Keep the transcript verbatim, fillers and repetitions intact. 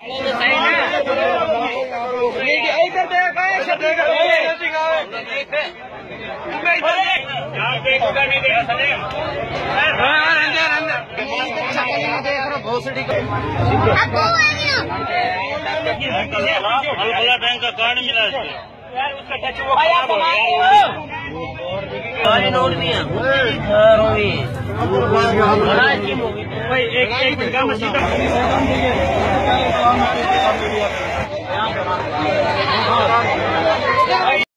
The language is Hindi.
बैंक का कार्ड मिला सारे नोट भी हैं। एक एक मिनट का